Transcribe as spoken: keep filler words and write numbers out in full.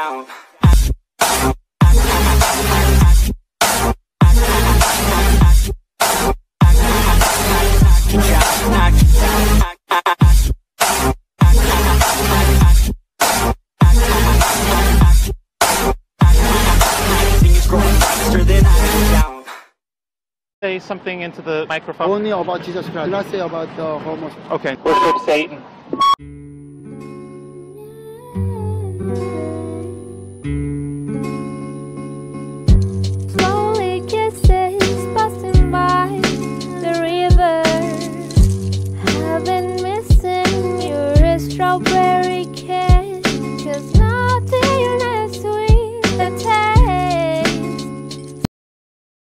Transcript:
down. Say something into the microphone. Only about Jesus Christ. Not say about the homosexual. Okay. Worship Satan.